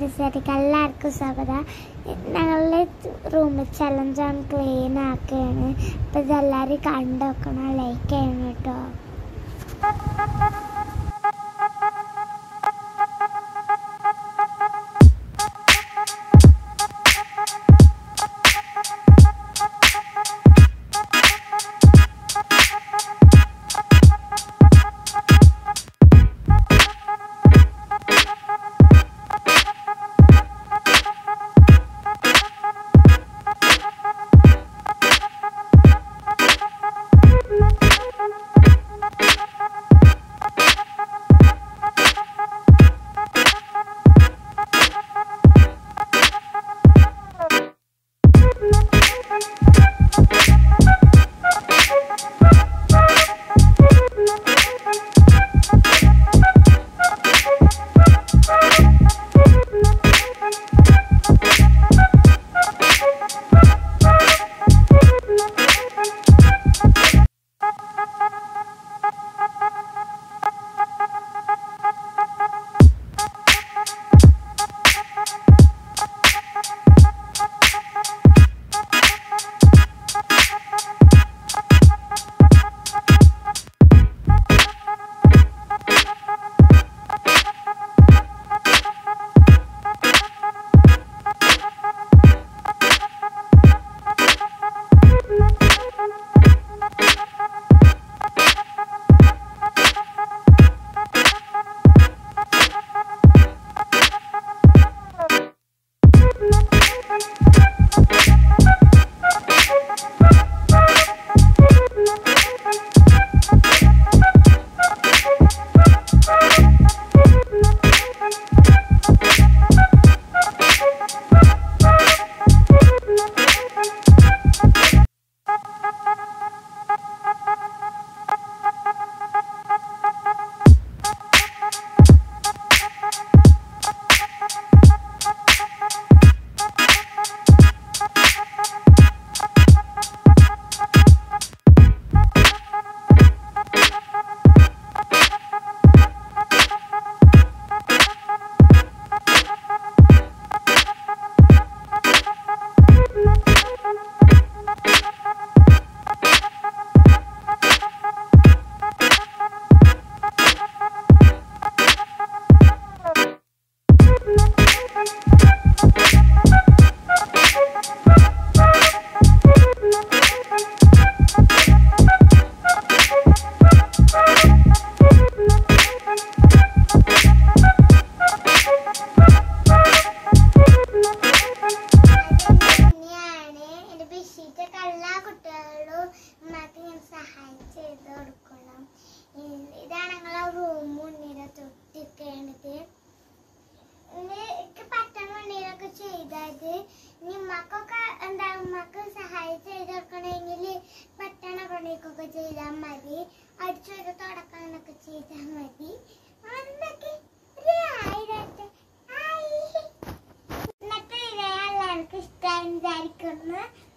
പരിസരത്തേക്ക് എല്ലാവർക്കും സ്വാഗതം. ഞങ്ങളുടെ റൂമിൽ ചലഞ്ചാണ് ക്ലീൻ ആക്കുകയാണ്. അപ്പോൾ ഇതെല്ലാവരും കണ്ടു നോക്കണം, ലൈക്ക് ചെയ്യണം കേട്ടോ. എല്ലാ കുട്ടികളും ഉമ്മാക്ക് ഞാൻ സഹായം ചെയ്ത് കൊടുക്കണം. ഇതാണ് ഞങ്ങളെ റൂം മുന്നിലെ തൊട്ടിക്കേണ്ടത്. എനിക്ക് പറ്റണ വണ്ടിയിലൊക്കെ ചെയ്തത് ഇനി ഉമ്മക്കൊക്കെ എന്താ ഉമ്മക്ക് സഹായം ചെയ്ത് കൊടുക്കണമെങ്കിൽ പറ്റണ പണിക്കൊക്കെ ചെയ്താൽ മതി. അടിച്ചൊരു തുടക്കാനൊക്കെ ചെയ്താൽ മതി. അന്നൊക്കെ ഇന്നത്തെ എല്ലാവർക്കും ഇഷ്ടമായി വിചാരിക്കുന്നു.